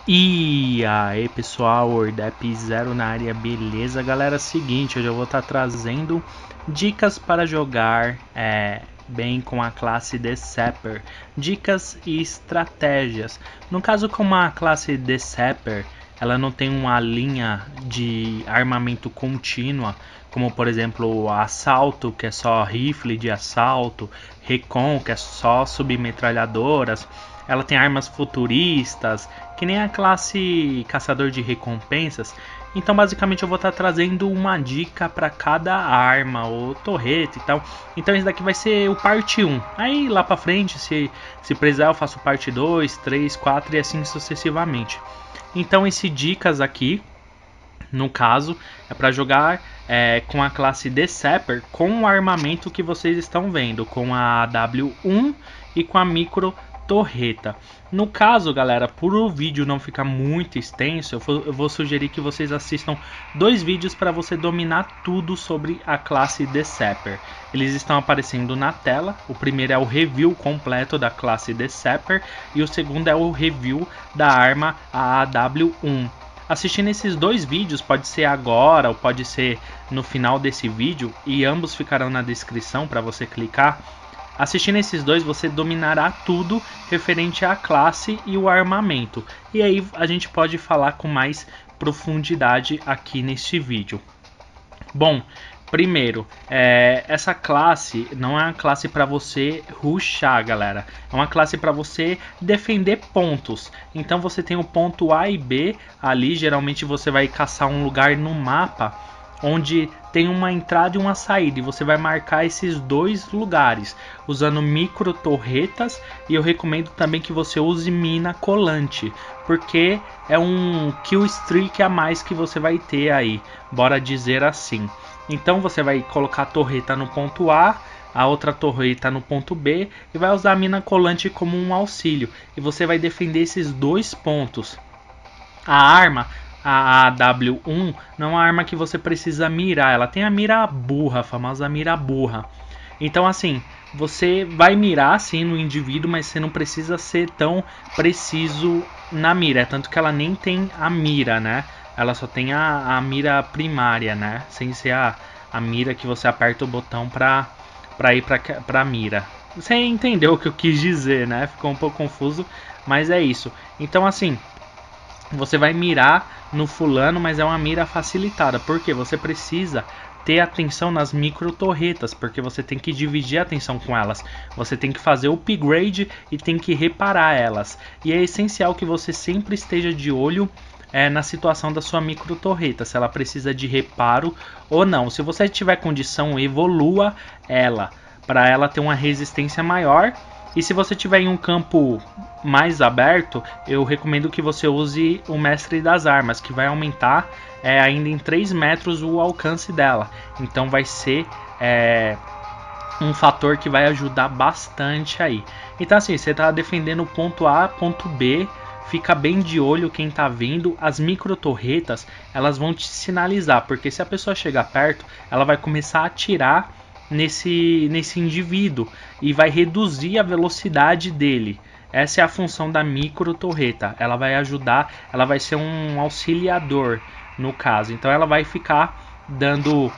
E aí pessoal, Ordep Zero na área, beleza galera? Seguinte, hoje eu vou estar trazendo dicas para jogar bem com a classe Deceper, dicas e estratégias. No caso, como a classe Deceper, ela não tem uma linha de armamento contínua, como por exemplo o assalto, que é só rifle de assalto, recon, que é só submetralhadoras. Ela tem armas futuristas, que nem a classe caçador de recompensas. Então basicamente eu vou estar trazendo uma dica para cada arma ou torreta e tal. Então esse daqui vai ser o parte 1. Aí lá para frente, se precisar, eu faço parte 2, 3, 4 e assim sucessivamente. Então esse dicas aqui, no caso, é para jogar com a classe Deceper com o armamento que vocês estão vendo, com a W1 e com a micro torreta. No caso, galera, por o vídeo não ficar muito extenso, eu vou sugerir que vocês assistam 2 vídeos para você dominar tudo sobre a classe Deceper. Eles estão aparecendo na tela. O primeiro é o review completo da classe Deceper e o segundo é o review da arma AW1. Assistindo esses 2 vídeos, pode ser agora ou pode ser no final desse vídeo, e ambos ficarão na descrição para você clicar. Assistindo esses 2, você dominará tudo referente à classe e o armamento. E aí a gente pode falar com mais profundidade aqui neste vídeo. Bom, primeiro, essa classe não é uma classe para você rushar, galera. É uma classe para você defender pontos. Então você tem o ponto A e B ali. Geralmente você vai caçar um lugar no mapa onde tem uma entrada e uma saída, e você vai marcar esses 2 lugares usando micro torretas. E eu recomendo também que você use mina colante, porque é um kill streak a mais que você vai ter aí, bora dizer assim. Então você vai colocar a torreta no ponto A, a outra torreta no ponto B, e vai usar a mina colante como um auxílio, e você vai defender esses 2 pontos. A arma, a AW1, não é uma arma que você precisa mirar. Ela tem a mira burra, a famosa mira burra. Então assim, você vai mirar sim no indivíduo, mas você não precisa ser tão preciso na mira. Tanto que ela nem tem a mira, né? Ela só tem a mira primária, né? Sem ser a mira que você aperta o botão pra ir pra mira. Você entendeu o que eu quis dizer, né? Ficou um pouco confuso, mas é isso. Então assim, você vai mirar no fulano, mas é uma mira facilitada, porque você precisa ter atenção nas micro torretas, porque você tem que dividir a atenção com elas. Você tem que fazer o upgrade e tem que reparar elas. E é essencial que você sempre esteja de olho na situação da sua micro torreta, se ela precisa de reparo ou não. Se você tiver condição, evolua ela para ela ter uma resistência maior. E se você tiver em um campo mais aberto, eu recomendo que você use o Mestre das Armas, que vai aumentar ainda em 3 metros o alcance dela. Então vai ser um fator que vai ajudar bastante aí. Então assim, você está defendendo o ponto A, ponto B, fica bem de olho quem está vindo. As micro torretas, elas vão te sinalizar, porque se a pessoa chegar perto, ela vai começar a atirar nesse indivíduo e vai reduzir a velocidade dele. Essa é a função da micro torreta. Ela vai ajudar, ela vai ser um auxiliador no caso. Então ela vai ficar dando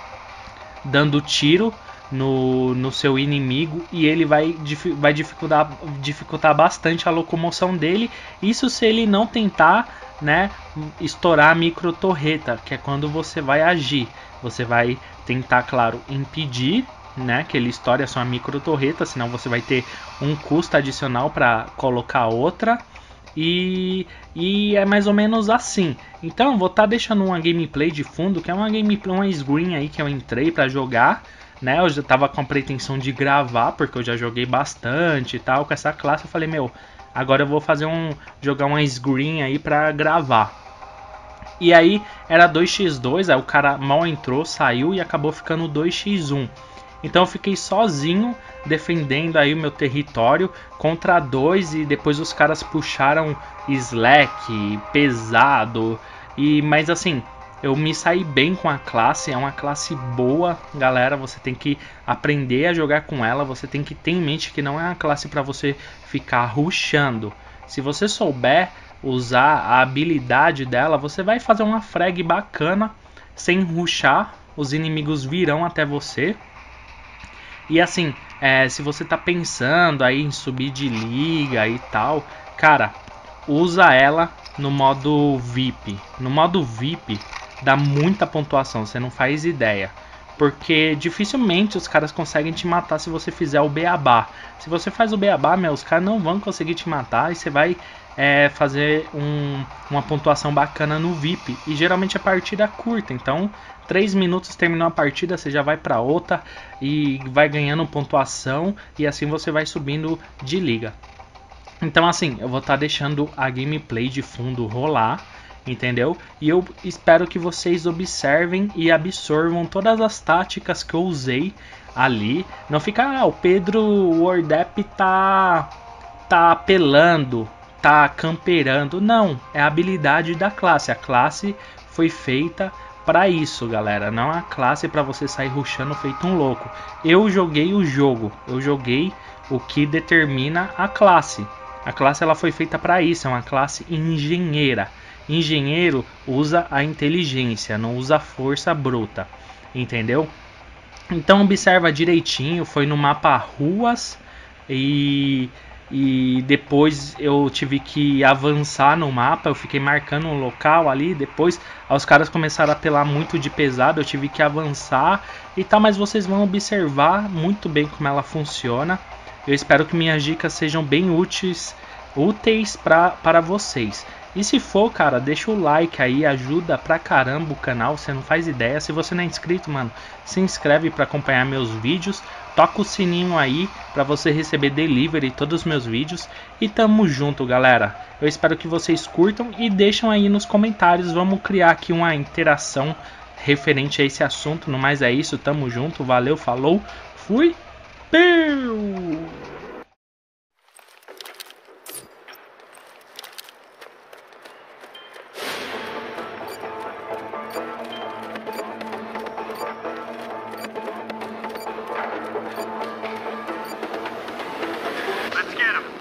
tiro no seu inimigo, e ele vai dificultar bastante a locomoção dele. Isso se ele não tentar, né, estourar a micro torreta, que é quando você vai agir. Você vai tentar, claro, impedir, né, que ele estoure a sua micro torreta, senão você vai ter um custo adicional para colocar outra. E é mais ou menos assim. Então vou estar deixando uma gameplay de fundo, que é uma gameplay, uma screen aí que eu entrei para jogar, né? Eu já tava com a pretensão de gravar, porque eu já joguei bastante e tal com essa classe. Eu falei, meu, agora eu vou fazer jogar uma screen aí para gravar. E aí era 2x2, aí o cara mal entrou, saiu e acabou ficando 2x1. Então eu fiquei sozinho defendendo aí o meu território contra 2, e depois os caras puxaram slack, pesado. Mas assim, eu me saí bem com a classe, é uma classe boa, galera. Você tem que aprender a jogar com ela, você tem que ter em mente que não é uma classe para você ficar rushando. Se você souber usar a habilidade dela, você vai fazer uma frag bacana sem rushar. Os inimigos virão até você. E assim, se você tá pensando aí em subir de liga e tal, cara, usa ela no modo VIP. No modo VIP dá muita pontuação, você não faz ideia. Porque dificilmente os caras conseguem te matar se você fizer o beabá. Se você faz o beabá, os caras não vão conseguir te matar e você vai fazer uma pontuação bacana no VIP. E geralmente a partida é curta, então 3 minutos terminou a partida, você já vai para outra e vai ganhando pontuação e assim você vai subindo de liga. Então assim, eu vou estar deixando a gameplay de fundo rolar, entendeu? E eu espero que vocês observem e absorvam todas as táticas que eu usei ali. Não fica, o Pedro Wardep tá apelando, tá camperando. Não, é a habilidade da classe. A classe foi feita para isso, galera. Não é a classe para você sair rushando feito um louco. Eu joguei o jogo, eu joguei o que determina a classe. A classe ela foi feita para isso, é uma classe engenheira. Engenheiro usa a inteligência, não usa a força bruta, entendeu? Então observa direitinho, foi no mapa ruas e depois eu tive que avançar no mapa, eu fiquei marcando um local ali, depois os caras começaram a apelar muito de pesado, eu tive que avançar e tal, mas vocês vão observar muito bem como ela funciona. Eu espero que minhas dicas sejam bem úteis para vocês. E se for, cara, deixa o like aí, ajuda pra caramba o canal, você não faz ideia. Se você não é inscrito, mano, se inscreve pra acompanhar meus vídeos. Toca o sininho aí pra você receber delivery todos os meus vídeos. E tamo junto, galera. Eu espero que vocês curtam e deixam aí nos comentários. Vamos criar aqui uma interação referente a esse assunto. No mais é isso, tamo junto, valeu, falou, fui, peu! Let's get him.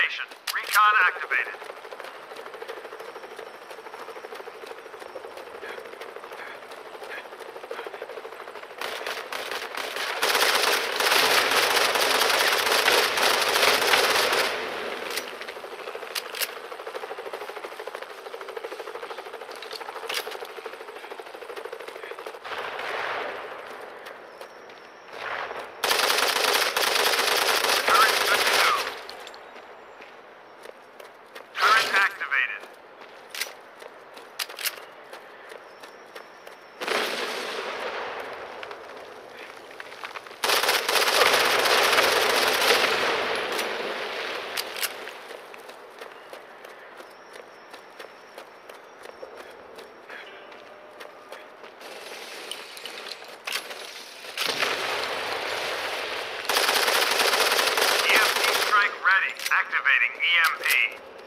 station. Recon activated. Activating EMP.